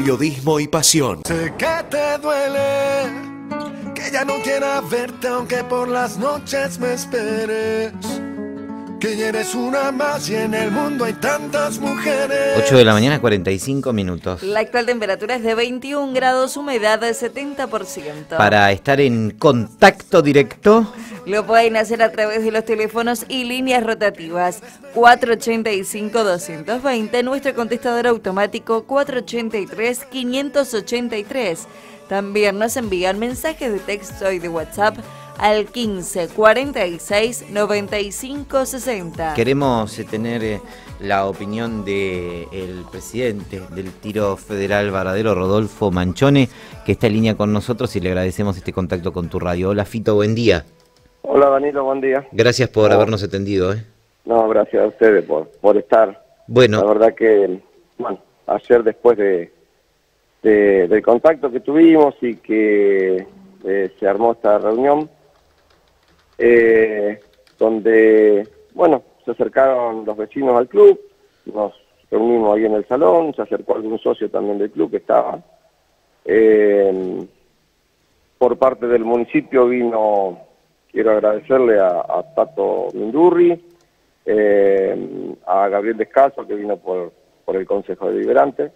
periodismo y pasión. Sé que te duele, que ya no quiera verte aunque por las noches me esperes, que ya eres una más y en el mundo hay tantas mujeres. 8 de la mañana, 45 minutos. La actual temperatura es de 21 grados, humedad de 70%. Para estar en contacto directo, lo pueden hacer a través de los teléfonos y líneas rotativas 485-220, nuestro contestador automático 483-583. También nos envían mensajes de texto y de WhatsApp al 15 46 95 60. queremos tener la opinión del presidente del Tiro Federal Varadero, Rodolfo Manchone, que está en línea con nosotros y le agradecemos este contacto con tu radio. Hola Fito, buen día. Hola Danilo, buen día. Gracias por habernos atendido. No, gracias a ustedes por estar. Bueno. La verdad que, bueno, ayer después del contacto que tuvimos y que se armó esta reunión, donde, bueno, se acercaron los vecinos al club, nos reunimos ahí en el salón, se acercó algún socio también del club que estaba. Por parte del municipio vino, quiero agradecerle a Tato Mindurri, a Gabriel Descalzo, que vino por el Consejo Deliberante.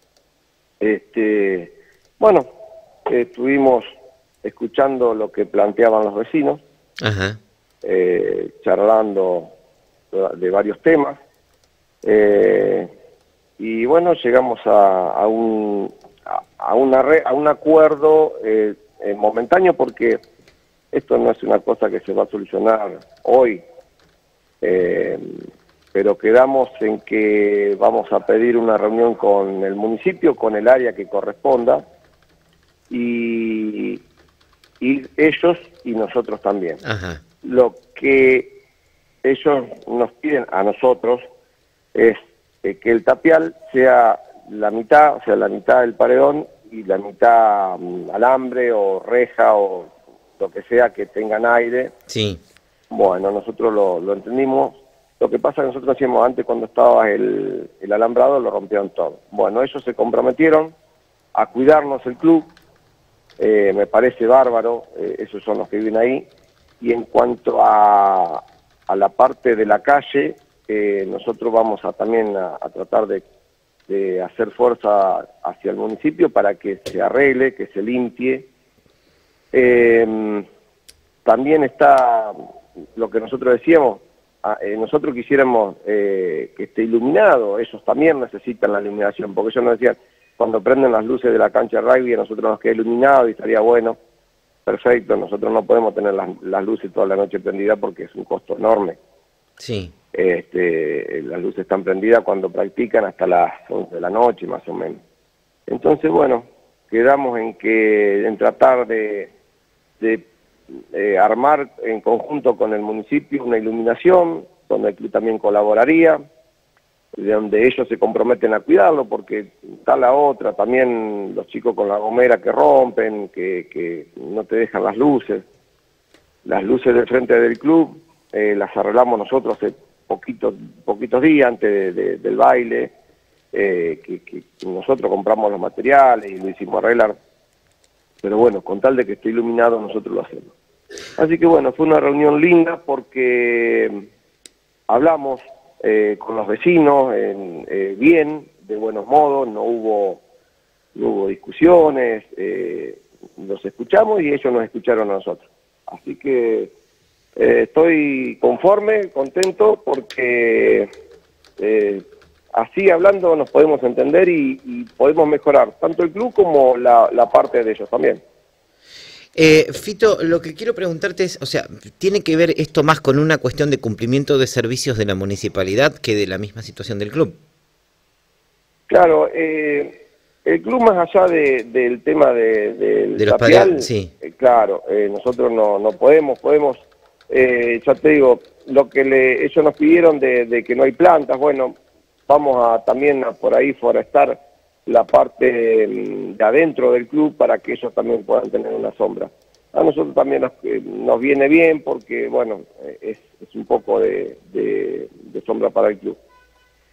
Bueno, estuvimos escuchando lo que planteaban los vecinos. Ajá. Charlando de varios temas, y bueno, llegamos a un acuerdo momentáneo, porque esto no es una cosa que se va a solucionar hoy, pero quedamos en que vamos a pedir una reunión con el municipio, con el área que corresponda, y ellos y nosotros también. Ajá. Lo que ellos nos piden a nosotros es que el tapial sea la mitad, o sea, la mitad del paredón y la mitad alambre o reja o lo que sea que tengan aire. Sí. Bueno, nosotros lo entendimos. Lo que pasa es que nosotros hacíamos antes, cuando estaba el alambrado, lo rompieron todo. Bueno, ellos se comprometieron a cuidarnos el club. Me parece bárbaro, esos son los que viven ahí. Y en cuanto a la parte de la calle, nosotros vamos también a tratar de hacer fuerza hacia el municipio para que se arregle, que se limpie. También está lo que nosotros decíamos, nosotros quisiéramos que esté iluminado, ellos también necesitan la iluminación, porque ellos nos decían, cuando prenden las luces de la cancha de rugby, a nosotros nos queda iluminado y estaría bueno. Perfecto, nosotros no podemos tener las luces toda la noche prendidas porque es un costo enorme. Sí. Las luces están prendidas cuando practican hasta las 11 de la noche, más o menos. Entonces, bueno, quedamos en tratar de armar en conjunto con el municipio una iluminación, donde el club también colaboraría, de donde ellos se comprometen a cuidarlo, porque está la otra, también los chicos con la gomera que rompen, que no te dejan las luces. Las luces del frente del club las arreglamos nosotros hace poquitos días antes del baile, que nosotros compramos los materiales y lo hicimos arreglar, pero bueno, con tal de que esté iluminado nosotros lo hacemos. Así que bueno, fue una reunión linda porque hablamos con los vecinos bien, de buenos modos, no hubo discusiones, los escuchamos y ellos nos escucharon a nosotros. Así que estoy conforme, contento, porque así hablando nos podemos entender y podemos mejorar tanto el club como la parte de ellos también. Fito, lo que quiero preguntarte es, o sea, ¿tiene que ver esto más con una cuestión de cumplimiento de servicios de la municipalidad que de la misma situación del club? Claro, el club, más allá del tema del tapial, sí. Claro, nosotros no podemos, ya te digo, lo que ellos nos pidieron de que no hay plantas, bueno, vamos también por ahí forestar la parte de adentro del club para que ellos también puedan tener una sombra. A nosotros también nos viene bien porque, bueno, es un poco de sombra para el club.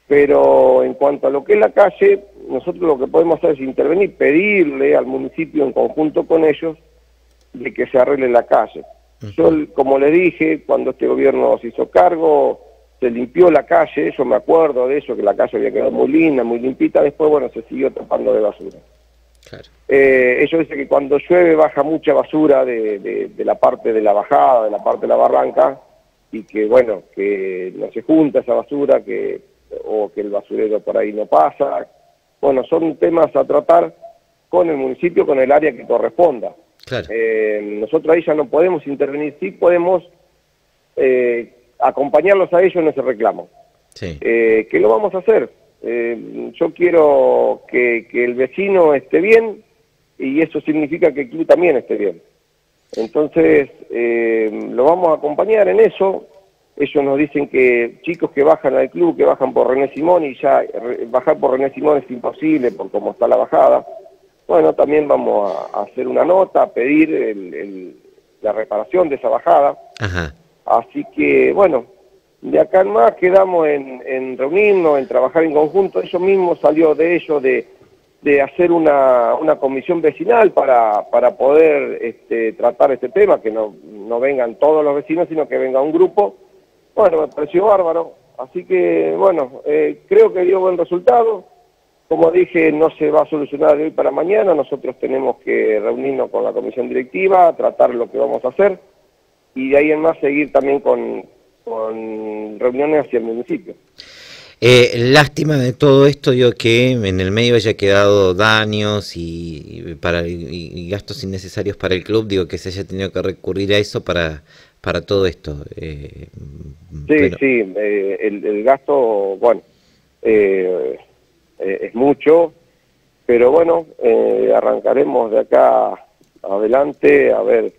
Pero en cuanto a lo que es la calle, nosotros lo que podemos hacer es intervenir, pedirle al municipio en conjunto con ellos de que se arregle la calle. Yo, como le dije, cuando este gobierno se hizo cargo, se limpió la calle, yo me acuerdo de eso, que la calle había quedado muy linda, muy limpita, después, bueno, se siguió tapando de basura. Claro. Ellos dicen que cuando llueve baja mucha basura de la parte de la bajada, de la parte de la barranca, y que, bueno, que no se junta esa basura, o que el basurero por ahí no pasa. Bueno, son temas a tratar con el municipio, con el área que corresponda. Claro. Nosotros ahí ya no podemos intervenir, sí podemos acompañarlos a ellos en ese reclamo. Sí. Que lo vamos a hacer. Yo quiero que el vecino esté bien, y eso significa que el club también esté bien. Entonces, lo vamos a acompañar en eso. Ellos nos dicen que chicos que bajan al club, que bajan por René Simón, y ya bajar por René Simón es imposible por cómo está la bajada. Bueno, también vamos a hacer una nota, a pedir la reparación de esa bajada. Ajá. Así que, bueno, de acá en más quedamos en reunirnos, en trabajar en conjunto. Ellos mismos salió de ellos de hacer una comisión vecinal para poder tratar este tema, que no vengan todos los vecinos, sino que venga un grupo. Bueno, me pareció bárbaro, así que, bueno, creo que dio buen resultado. Como dije, no se va a solucionar de hoy para mañana, nosotros tenemos que reunirnos con la comisión directiva, tratar lo que vamos a hacer, y de ahí en más seguir también con reuniones hacia el municipio. Lástima de todo esto, digo, que en el medio haya quedado daños y gastos innecesarios para el club, digo, que se haya tenido que recurrir a eso para todo esto. Sí, pero... sí, el gasto, bueno, es mucho, pero bueno, arrancaremos de acá adelante a ver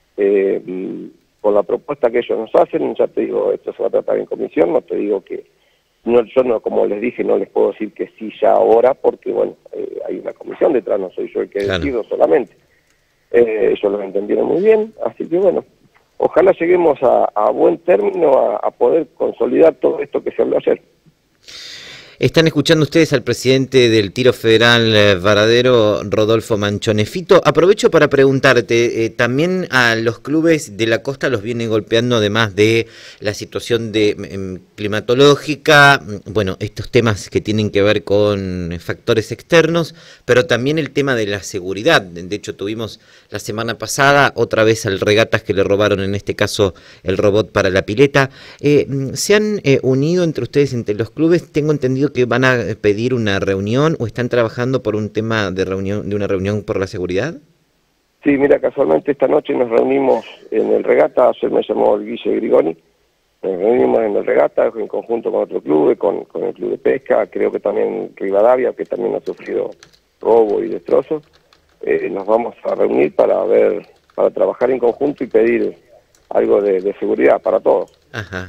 con la propuesta que ellos nos hacen. Ya te digo, esto se va a tratar en comisión, no te digo que no, yo no, como les dije, no les puedo decir que sí ya ahora, porque bueno, hay una comisión detrás, no soy yo el que decido solamente. Ellos lo entendieron muy bien, así que bueno, ojalá lleguemos a buen término, a poder consolidar todo esto que se habló ayer. Están escuchando ustedes al presidente del Tiro Federal Varadero, Rodolfo Manchone. Fito, aprovecho para preguntarte, también a los clubes de la costa los viene golpeando, además de la situación climatológica, bueno, estos temas que tienen que ver con factores externos, pero también el tema de la seguridad. De hecho, tuvimos la semana pasada otra vez al Regatas que le robaron, en este caso, el robot para la pileta. ¿Se han unido entre ustedes, entre los clubes? Tengo entendido que van a pedir una reunión, o están trabajando por un tema de una reunión por la seguridad. Sí, mira, casualmente esta noche nos reunimos en el Regata. Ayer me llamó el Guille Grigoni, nos reunimos en el Regata en conjunto con otro club, con el club de pesca, creo que también Rivadavia, que también ha sufrido robo y destrozos. Nos vamos a reunir para trabajar en conjunto y pedir algo de seguridad para todos. Ajá.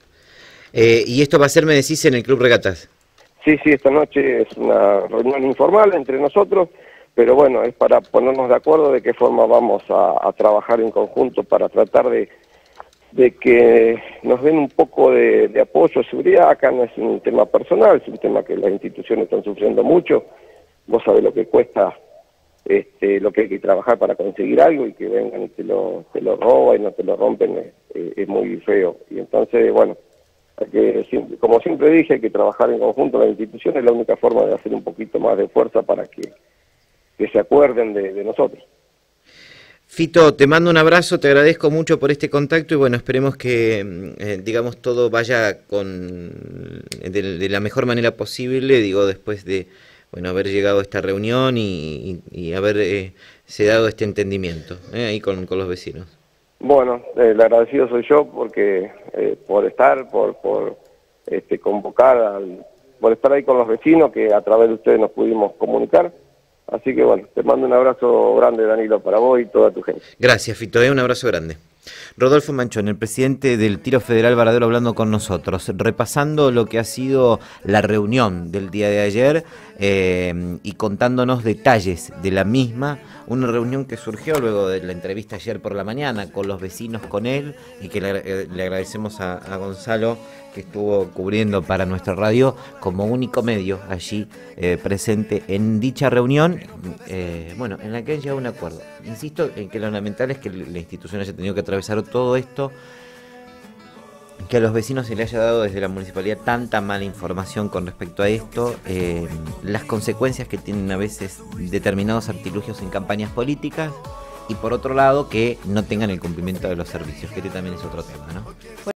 ¿Y esto va a ser, me decís, en el Club Regatas? Sí, esta noche es una reunión informal entre nosotros, pero bueno, es para ponernos de acuerdo de qué forma vamos a trabajar en conjunto para tratar de que nos den un poco de apoyo, seguridad. Acá no es un tema personal, es un tema que las instituciones están sufriendo mucho. Vos sabés lo que cuesta, lo que hay que trabajar para conseguir algo, y que vengan y te lo roban y no te lo rompen, es muy feo. Y entonces, bueno, como siempre dije, hay que trabajar en conjunto. Las instituciones es la única forma de hacer un poquito más de fuerza para que se acuerden de nosotros. Fito, te mando un abrazo, te agradezco mucho por este contacto, y bueno, esperemos que digamos todo vaya de la mejor manera posible, digo, después de haber llegado a esta reunión y haber se dado este entendimiento ahí con los vecinos. Bueno, el agradecido soy yo porque por estar, por convocar, por estar ahí con los vecinos, que a través de ustedes nos pudimos comunicar. Así que bueno, te mando un abrazo grande, Danilo, para vos y toda tu gente. Gracias, Fito, un abrazo grande. Rodolfo Manchone, el presidente del Tiro Federal Varadero, hablando con nosotros, repasando lo que ha sido la reunión del día de ayer y contándonos detalles de la misma, una reunión que surgió luego de la entrevista ayer por la mañana con los vecinos, con él, y que le agradecemos a Gonzalo que estuvo cubriendo para nuestra radio como único medio allí presente en dicha reunión, bueno, en la que han llegado a un acuerdo. Insisto en que lo lamentable es que la institución haya tenido que atravesar todo esto, que a los vecinos se le haya dado desde la municipalidad tanta mala información con respecto a esto, las consecuencias que tienen a veces determinados artilugios en campañas políticas, y por otro lado que no tengan el cumplimiento de los servicios, que este también es otro tema, ¿no?